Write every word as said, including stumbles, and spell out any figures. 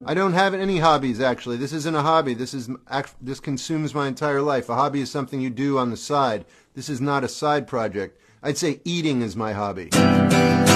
I don't have any hobbies, actually. This isn't a hobby. This is this consumes my entire life. A hobby is something you do on the side. This is not a side project. I'd say eating is my hobby.